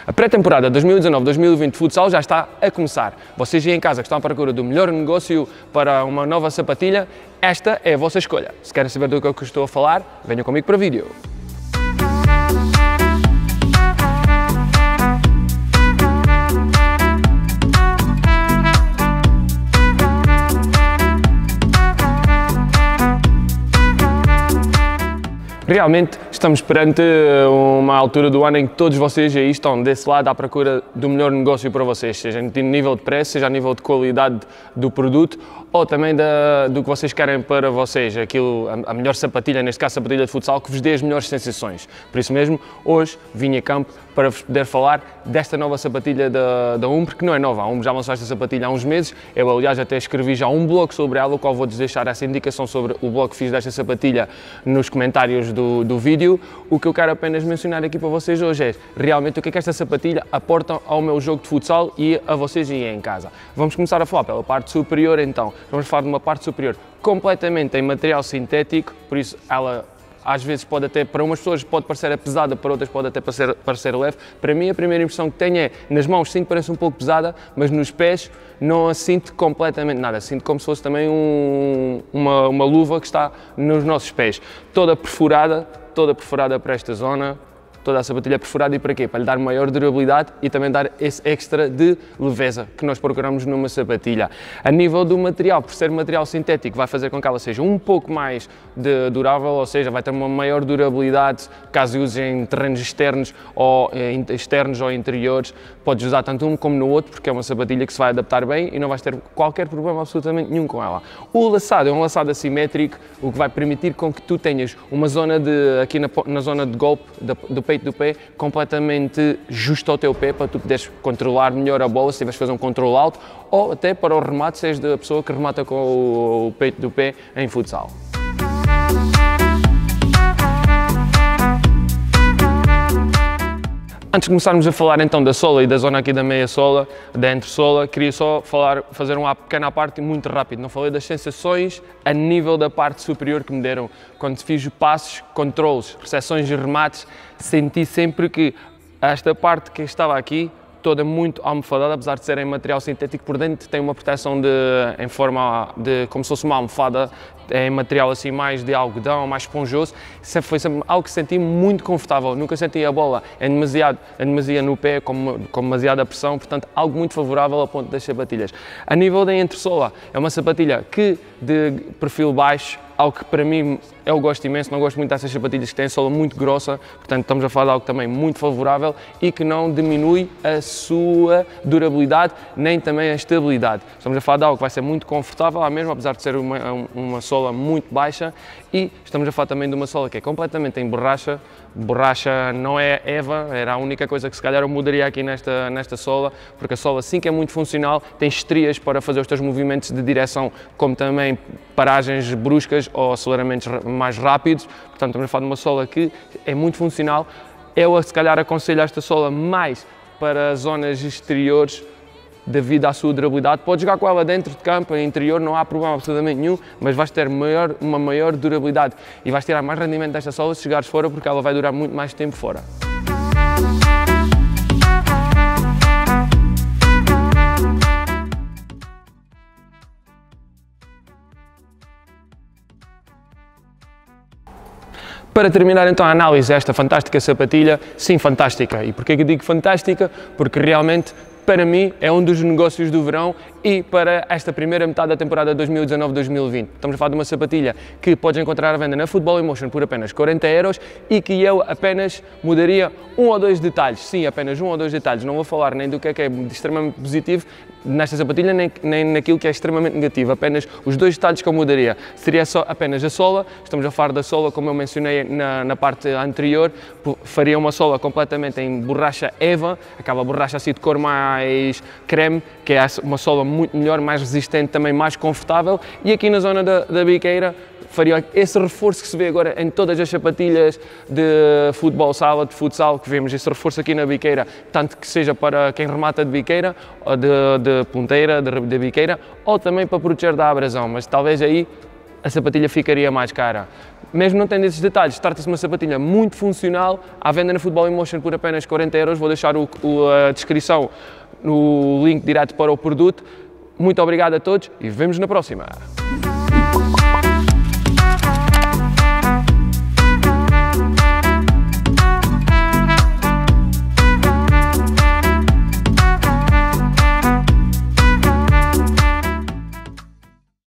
A pré-temporada 2019-2020 de futsal já está a começar. Vocês aí em casa que estão à procura do melhor negócio para uma nova sapatilha, esta é a vossa escolha. Se querem saber do que eu estou a falar, venham comigo para o vídeo. Realmente estamos perante uma altura do ano em que todos vocês aí estão desse lado à procura do melhor negócio para vocês, seja a nível de preço, seja a nível de qualidade do produto ou também do que vocês querem para vocês, a melhor sapatilha, neste caso sapatilha de futsal, que vos dê as melhores sensações. Por isso mesmo, hoje vim a campo para vos poder falar desta nova sapatilha da Umbro, que não é nova, a Umbro já lançou esta sapatilha há uns meses. Eu aliás até escrevi já um blog sobre ela, o qual vou-vos deixar essa indicação sobre o blog que fiz desta sapatilha nos comentários do vídeo. O que eu quero apenas mencionar aqui para vocês hoje é realmente o que é que esta sapatilha aporta ao meu jogo de futsal e a vocês aí em casa. Vamos começar a falar pela parte superior então. Vamos falar de uma parte superior completamente em material sintético, por isso ela às vezes pode até, para umas pessoas pode parecer pesada, para outras pode até parecer leve. Para mim a primeira impressão que tenho é, nas mãos sinto que parece um pouco pesada, mas nos pés não a sinto completamente nada, sinto como se fosse também uma luva que está nos nossos pés, toda perfurada para esta zona. Toda a sapatilha perfurada e para quê? Para lhe dar maior durabilidade e também dar esse extra de leveza que nós procuramos numa sapatilha. A nível do material, por ser material sintético, vai fazer com que ela seja um pouco mais durável, ou seja, vai ter uma maior durabilidade caso use em terrenos externos ou interiores. Podes usar tanto um como no outro, porque é uma sapatilha que se vai adaptar bem e não vais ter qualquer problema absolutamente nenhum com ela. O laçado é um laçado assimétrico, o que vai permitir com que tu tenhas uma zona aqui na zona de golpe do peito do pé completamente justo ao teu pé, para tu poderes controlar melhor a bola se tiveres a fazer um controle alto, ou até para o remate, se és da pessoa que remata com o peito do pé em futsal. Antes de começarmos a falar então da sola e da zona aqui da meia sola, da entressola, queria só fazer uma pequena parte muito rápido. Não falei das sensações a nível da parte superior que me deram. Quando fiz passos, controles, recepções e remates, senti sempre que esta parte que estava aqui, toda muito almofadada, apesar de ser em material sintético, por dentro tem uma proteção em forma de como se fosse uma almofada, em material assim mais de algodão, mais esponjoso. Foi sempre algo que senti muito confortável, nunca senti a bola em demasia no pé, com demasiada pressão, portanto algo muito favorável ao ponto das sapatilhas. A nível da entressola, é uma sapatilha que de perfil baixo, algo que para mim eu gosto imenso, não gosto muito dessas sapatilhas que têm sola muito grossa, portanto estamos a falar de algo também muito favorável e que não diminui a sua durabilidade nem também a estabilidade. Estamos a falar de algo que vai ser muito confortável à mesma, apesar de ser uma sola muito baixa, e estamos a falar também de uma sola que é completamente em borracha. Borracha não é EVA, era a única coisa que se calhar eu mudaria aqui nesta sola, porque a sola sim que é muito funcional, tem estrias para fazer os teus movimentos de direção, como também paragens bruscas ou aceleramentos mais rápidos, portanto estamos a falar de uma sola que é muito funcional. Eu se calhar aconselho esta sola mais para zonas exteriores devido à sua durabilidade. Podes jogar com ela dentro de campo, em interior, não há problema absolutamente nenhum, mas vais ter uma maior durabilidade e vais tirar mais rendimento desta sola se chegares fora, porque ela vai durar muito mais tempo fora. Para terminar então a análise desta fantástica sapatilha, sim, fantástica. E porquê que eu digo fantástica? Porque realmente, para mim, é um dos negócios do verão e para esta primeira metade da temporada 2019-2020. Estamos a falar de uma sapatilha que podes encontrar à venda na Football Emotion por apenas 40 € e que eu apenas mudaria um ou dois detalhes. Sim, apenas um ou dois detalhes. Não vou falar nem do que é extremamente positivo nesta sapatilha, nem naquilo que é extremamente negativo. Apenas os dois detalhes que eu mudaria. Seria só apenas a sola. Estamos a falar da sola, como eu mencionei na parte anterior. Faria uma sola completamente em borracha EVA, aquela borracha assim de cor mais creme, que é uma sola muito melhor, mais resistente, também mais confortável. E aqui na zona da biqueira faria esse reforço que se vê agora em todas as sapatilhas de futebol sala, de futsal, que vemos esse reforço aqui na biqueira, tanto que seja para quem remata de biqueira, ou de ponteira, de biqueira, ou também para proteger da abrasão, mas talvez aí a sapatilha ficaria mais cara. Mesmo não tendo esses detalhes, trata-se de uma sapatilha muito funcional, à venda na Football Emotion por apenas 40 €. Vou deixar a descrição no link direto para o produto. Muito obrigado a todos e vemos na próxima!